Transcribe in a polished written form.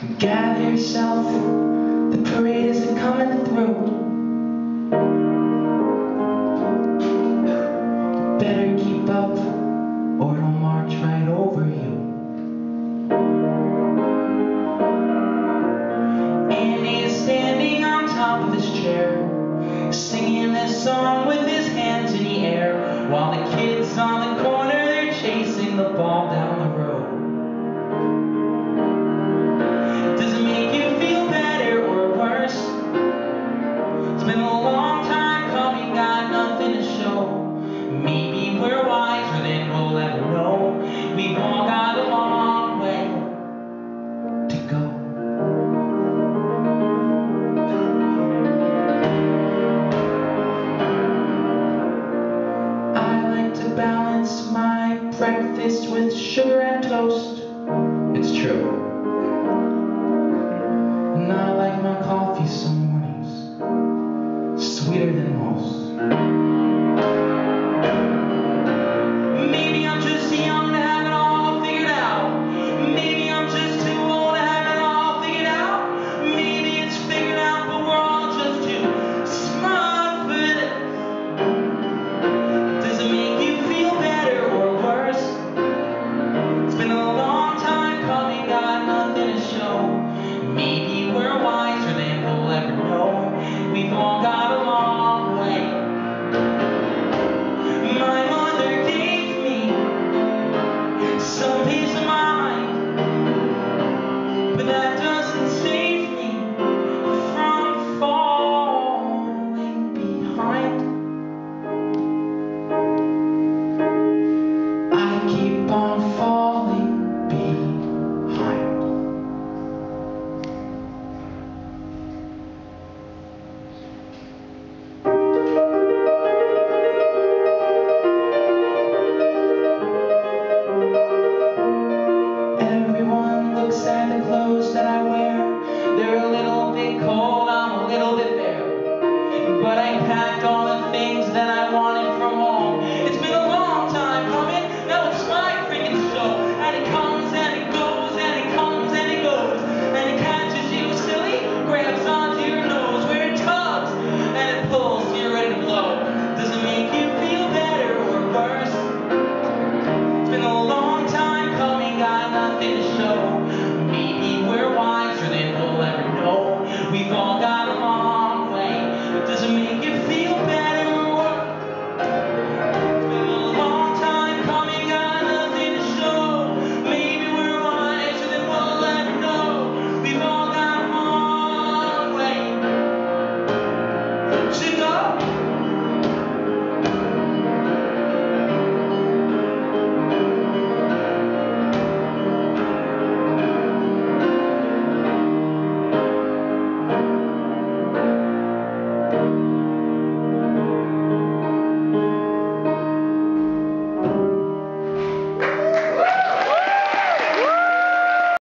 Gather yourself, the parade is coming through. Better keep up, or it'll march right over you. Andy is standing on top of his chair, singing this song with his hands in the air, while the kids on the corner, they're chasing the ball down the road. Does it make you feel better or worse? It's been a long time coming, got nothing to show. Maybe we're wiser than we'll ever know. We've all got a long way to go. I like to balance my breakfast with sugar and toast. It's true. And I like my coffee some mornings sweeter than most. Maybe I'm just young to have it all figured out. Maybe I'm just too old to have it all figured out. Maybe it's figured out, but we're all just too smart for this. Does it make you feel better or worse? It's been a long time coming, got nothing to show. Maybe we're wiser than we'll ever know. We've all got a long way. My mother gave me some peace of mind, but that doesn't save me from falling behind. I keep on falling behind. Everyone looks at the clothes that I wear. They're a little bit cold, I'm a little bit bare. But I packed all the things that I wanted from home. It's been a long time coming, now it's my freaking show. And it comes and it goes, and it comes and it goes. And it catches you silly, grabs onto your nose, where it tugs and it pulls till you're ready to blow. Does it make you feel better or worse? It's been a long time coming, got nothing to show. Maybe we're wiser than we'll ever know. We've all got a long way. Does it make you feel better or worse? It's been a long time coming, got nothing to show. Maybe we're wiser than we'll ever know. We've all got a long way to go.